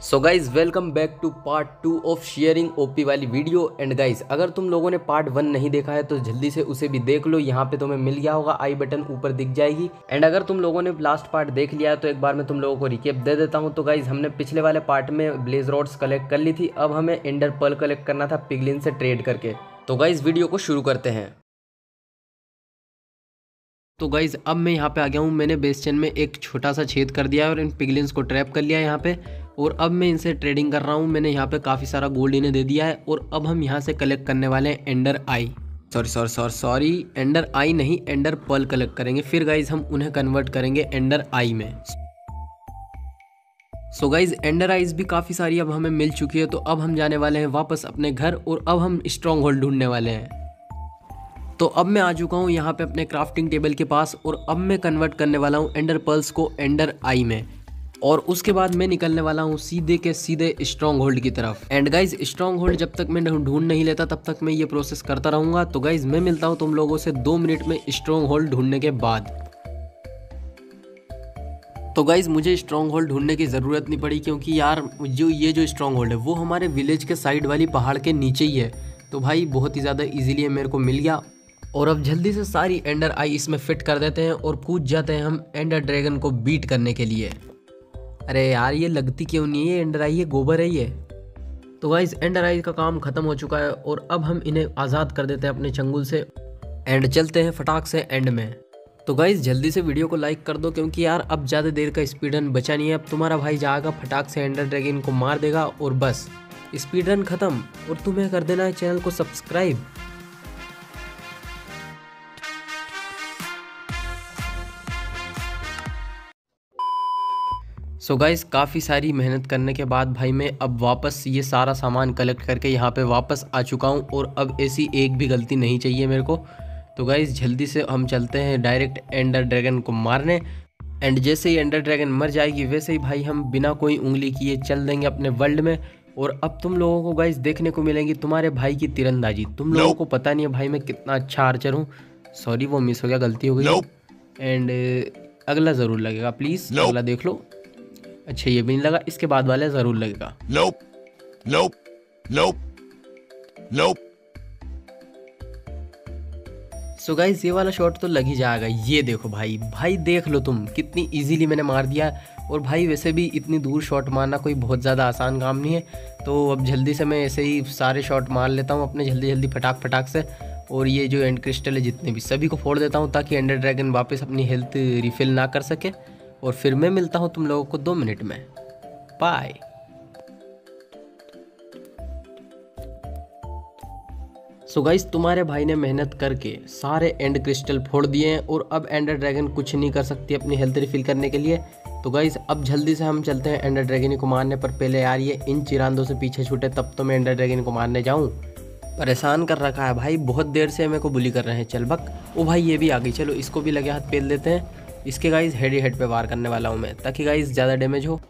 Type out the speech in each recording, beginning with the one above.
So guys welcome back to part 2 of sharing OP वाली video. And guys अगर तुम लोगों ने पार्ट 1 नहीं देखा है तो जल्दी से उसे भी देख लो, यहाँ पे तुम्हें मिल गया होगा, आई बटन ऊपर दिख जाएगी। एंड अगर तुम लोगों ने लास्ट पार्ट देख लिया है तो एक बार मैं तुम लोगों को रिकेप दे देता हूँ। तो गाइज हमने पिछले वाले पार्ट में ब्लेज रॉड्स कलेक्ट कर ली थी, अब हमें एंडर पर्ल कलेक्ट करना था पिगलिन से ट्रेड करके। तो गाइज वीडियो को शुरू करते हैं। तो गाइज अब मैं यहाँ पे आ गया हूँ। मैंने बेस चेन में एक छोटा सा छेद कर दिया है और इन पिगलिन्स को ट्रैप कर लिया है यहाँ पे, और अब मैं इनसे ट्रेडिंग कर रहा हूँ। मैंने यहाँ पे काफ़ी सारा गोल्ड इन्हें दे दिया है और अब हम यहाँ से कलेक्ट करने वाले हैं ender eye, sorry ender eye नहीं, एंडर पर्ल कलेक्ट करेंगे। फिर गाइज हम उन्हें कन्वर्ट करेंगे एंडर आई में। सो गाइज एंडर आइज भी काफ़ी सारी अब हमें मिल चुकी है, तो अब हम जाने वाले हैं वापस अपने घर और अब हम स्ट्रॉन्ग होल्ड ढूंढने वाले हैं। तो अब मैं आ चुका हूँ यहाँ पे अपने क्राफ्टिंग टेबल के पास और अब मैं कन्वर्ट करने वाला हूँ एंडर पर्ल्स को एंडर आई में, और उसके बाद मैं निकलने वाला हूँ सीधे के सीधे स्ट्रॉन्ग होल्ड की तरफ। एंड गाइज स्ट्रॉन्ग होल्ड जब तक मैं ढूंढ नहीं लेता तब तक मैं ये प्रोसेस करता रहूँगा। तो गाइज मैं मिलता हूँ तुम लोगों से 2 मिनट में स्ट्रॉन्ग होल्ड ढूंढने के बाद। तो गाइज मुझे स्ट्रॉन्ग होल्ड ढूंढने की ज़रूरत नहीं पड़ी, क्योंकि यार जो स्ट्रॉन्ग होल्ड है वो हमारे विलेज के साइड वाली पहाड़ के नीचे ही है। तो भाई बहुत ही ज़्यादा ईजिली मेरे को मिल गया, और अब जल्दी से सारी एंडर आई इसमें फिट कर देते हैं और कूद जाते हैं हम एंडर ड्रैगन को बीट करने के लिए। अरे यार ये लगती क्यों नहीं है एंडर आई, ये गोबर है ये। तो गाइस एंडर आई का काम खत्म हो चुका है और अब हम इन्हें आज़ाद कर देते हैं अपने चंगुल से एंड चलते हैं फटाक से एंड में। तो गाइस जल्दी से वीडियो को लाइक कर दो, क्योंकि यार अब ज़्यादा देर का स्पीड रन बचा नहीं है। अब तुम्हारा भाई जाएगा फटाक से एंडर ड्रैगन को मार देगा और बस स्पीड रन खत्म। और तुम्हें कर देना है चैनल को सब्सक्राइब। सो गाइस काफ़ी सारी मेहनत करने के बाद भाई मैं अब वापस ये सारा सामान कलेक्ट करके यहाँ पे वापस आ चुका हूँ, और अब ऐसी एक भी गलती नहीं चाहिए मेरे को। तो गाइस जल्दी से हम चलते हैं डायरेक्ट एंडर ड्रैगन को मारने। एंड जैसे ही एंडर ड्रैगन मर जाएगी वैसे ही भाई हम बिना कोई उंगली किए चल देंगे अपने वर्ल्ड में। और अब तुम लोगों को गाइस देखने को मिलेंगी तुम्हारे भाई की तीरंदाजी। तुम लोगों को पता नहीं है भाई मैं कितना अच्छा आर्चर हूँ। सॉरी वो मिस हो गया, गलती हो गई। एंड अगला ज़रूर लगेगा, प्लीज़ अगला देख लो। अच्छा ये भी नहीं लगा, इसके बाद वाले जरूर लगेगा। सो गाइस ये वाला शॉट तो लग ही जाएगा। ये देखो भाई देख लो तुम कितनी इजीली मैंने मार दिया। और भाई वैसे भी इतनी दूर शॉट मारना कोई बहुत ज़्यादा आसान काम नहीं है। तो अब जल्दी से मैं ऐसे ही सारे शॉट मार लेता हूँ अपने जल्दी फटाक से। और ये जो एंड क्रिस्टल है जितने भी सभी को फोड़ देता हूँ, ताकि एंडर ड्रैगन वापस अपनी हेल्थ रिफिल ना कर सके। और फिर मैं मिलता हूं तुम लोगों को 2 मिनट में। बाय। सो गाइस तुम्हारे भाई ने मेहनत करके सारे एंड क्रिस्टल फोड़ दिए हैं और अब एंडर ड्रैगन कुछ नहीं कर सकती अपनी हेल्थ रिफिल करने के लिए। तो गाइस अब जल्दी से हम चलते हैं एंडर ड्रैगन को मारने। पर पहले यार ये इन चिरांदों से पीछे छूटे तब तो मैं एंडर ड्रैगन को मारने जाऊं। परेशान कर रखा है भाई, बहुत देर से मेरे को बुली कर रहे हैं। चल बक। ओ भाई ये भी आ गई, चलो इसको भी लगे हाथ पेल देते हैं। इसके गाइज हेड ही हेड पे वार करने वाला हूँ मैं, ताकि गाइज ज़्यादा डैमेज हो।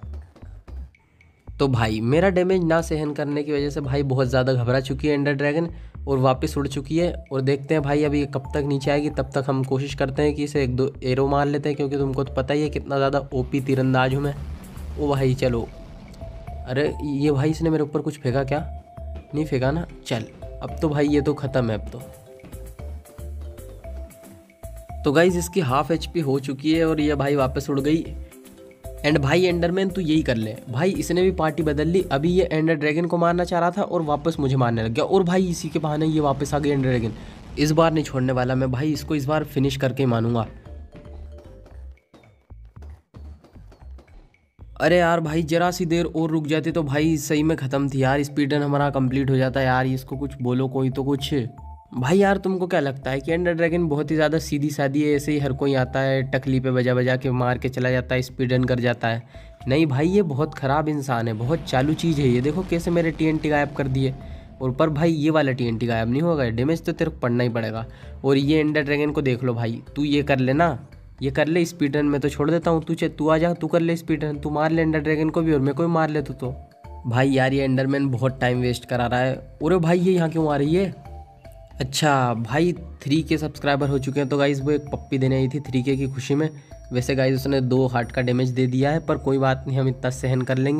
तो भाई मेरा डैमेज ना सहन करने की वजह से भाई बहुत ज़्यादा घबरा चुकी है एंडर ड्रैगन और वापस उड़ चुकी है। और देखते हैं भाई अभी ये कब तक नीचे आएगी, तब तक हम कोशिश करते हैं कि इसे 1-2 एरो मार लेते हैं, क्योंकि तुमको तो पता ही है कितना ज़्यादा ओपी तीरंदाज हूँ मैं। ओ भाई चलो। अरे ये भाई इसने मेरे ऊपर कुछ फेंका क्या? नहीं फेंका ना। चल अब तो भाई ये तो ख़त्म है अब तो गाइज इसकी हाफ HP हो चुकी है और ये भाई वापस उड़ गई। एंड भाई एंडरमैन तू यही कर ले भाई, इसने भी पार्टी बदल ली। अभी ये एंडर ड्रैगन को मारना चाह रहा था और वापस मुझे मारने लग गया, और भाई इसी के बहाने ये वापस आ गई एंडर ड्रैगन। इस बार नहीं छोड़ने वाला मैं भाई, इसको इस बार फिनिश करके ही मानूंगा। अरे यार भाई जरा सी देर और रुक जाती तो भाई सही में ख़त्म थी यार, स्पीड रन हमारा कंप्लीट हो जाता यार। इसको कुछ बोलो कोई तो कुछ। भाई यार तुमको क्या लगता है कि एंडर ड्रैगन बहुत ही ज़्यादा सीधी सादी है, ऐसे ही हर कोई आता है टकली पे बजा के मार के चला जाता है, स्पीड रन कर जाता है? नहीं भाई ये बहुत ख़राब इंसान है, बहुत चालू चीज़ है ये। देखो कैसे मेरे TNT गायब कर दिए। और पर भाई ये वाला TNT गायब नहीं होगा, डैमेज तो तेरे को पड़ना ही पड़ेगा। और ये एंडर ड्रैगन को देख लो भाई, तू ये कर लेना, ये कर ले स्पीड रन में तो छोड़ देता हूँ। तू आ जा, तू कर ले स्पीड रन, तू मार ले एंडर ड्रैगन को भी और मेरे को भी मार ले तू तो। भाई यार ये एंडरमैन बहुत टाइम वेस्ट करा रहा है। अरे भाई ये यहाँ क्यों आ रही है? अच्छा भाई 3K सब्सक्राइबर हो चुके हैं, तो गाइज़ वो एक पप्पी देने आई थी 3K की खुशी में। वैसे गाइज़ उसने 2 हार्ट का डैमेज दे दिया है, पर कोई बात नहीं, हम इतना सहन कर लेंगे।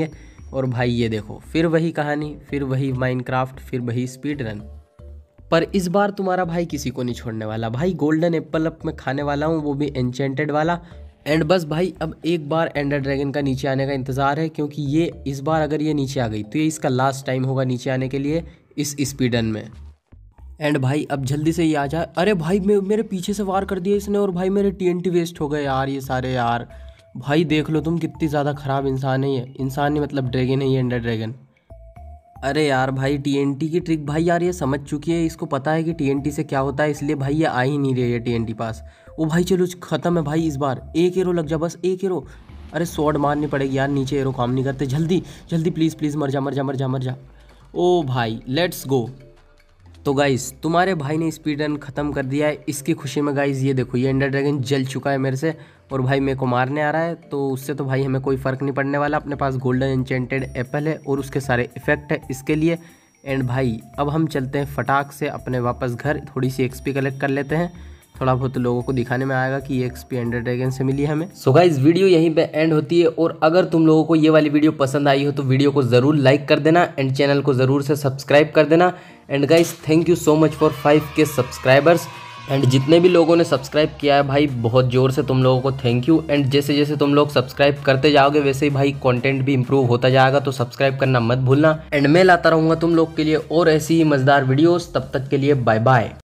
और भाई ये देखो फिर वही कहानी, फिर वही माइनक्राफ्ट, फिर वही स्पीड रन। पर इस बार तुम्हारा भाई किसी को नहीं छोड़ने वाला भाई, गोल्डन एप्पल अप मैं खाने वाला हूँ, वो भी एन्चेंटेड वाला। एंड बस भाई अब एक बार एंडर ड्रैगन का नीचे आने का इंतज़ार है, क्योंकि ये इस बार अगर ये नीचे आ गई तो ये इसका लास्ट टाइम होगा नीचे आने के लिए इस स्पीडन में। एंड भाई अब जल्दी से ये आ जाए। अरे भाई मेरे पीछे से वार कर दिया इसने, और भाई मेरे TNT वेस्ट हो गए यार ये सारे यार। भाई देख लो तुम कितनी ज़्यादा ख़राब इंसान है ये, इंसान नहीं मतलब ड्रैगन है ये, एंडर ड्रैगन। अरे यार भाई TNT की ट्रिक भाई यार ये समझ चुकी है, इसको पता है कि TNT से क्या होता है, इसलिए भाई ये आ ही नहीं रही है TNT पास। ओ भाई चलो ख़त्म है भाई इस बार, एक एरो लग जा बस, एक एरो। अरे स्वॉर्ड मारनी पड़ेगी यार, नीचे एरो काम नहीं करते, जल्दी जल्दी प्लीज़ प्लीज़ मर जा मर जा मर जा मर जा। ओ भाई लेट्स गो। तो गाइस तुम्हारे भाई ने स्पीड रन ख़त्म कर दिया है, इसकी खुशी में गाइस ये देखो ये एंडर ड्रैगन जल चुका है मेरे से, और भाई मेरे को मारने आ रहा है। तो उससे तो भाई हमें कोई फ़र्क नहीं पड़ने वाला, अपने पास गोल्डन एन्चेंटेड एप्पल है और उसके सारे इफ़ेक्ट है इसके लिए। एंड भाई अब हम चलते हैं फटाक से अपने वापस घर, थोड़ी सी XP कलेक्ट कर लेते हैं, थोड़ा बहुत लोगों को दिखाने में आएगा कि ये XP एंडर ड्रैगन से मिली है हमें। सो गाइस वीडियो यहीं पे एंड होती है, और अगर तुम लोगों को ये वाली वीडियो पसंद आई हो तो वीडियो को ज़रूर लाइक कर देना एंड चैनल को ज़रूर से सब्सक्राइब कर देना। And guys thank you so much for 5K subscribers. And जितने भी लोगों ने सब्सक्राइब किया है भाई बहुत ज़ोर से तुम लोगों को थैंक यू। एंड जैसे जैसे तुम लोग सब्सक्राइब करते जाओगे वैसे ही भाई कंटेंट भी इंप्रूव होता जाएगा, तो सब्सक्राइब करना मत भूलना। एंड मैं लाता रहूँगा तुम लोग के लिए और ऐसी ही मज़ेदार वीडियोस, तब तक के लिए बाय बाय।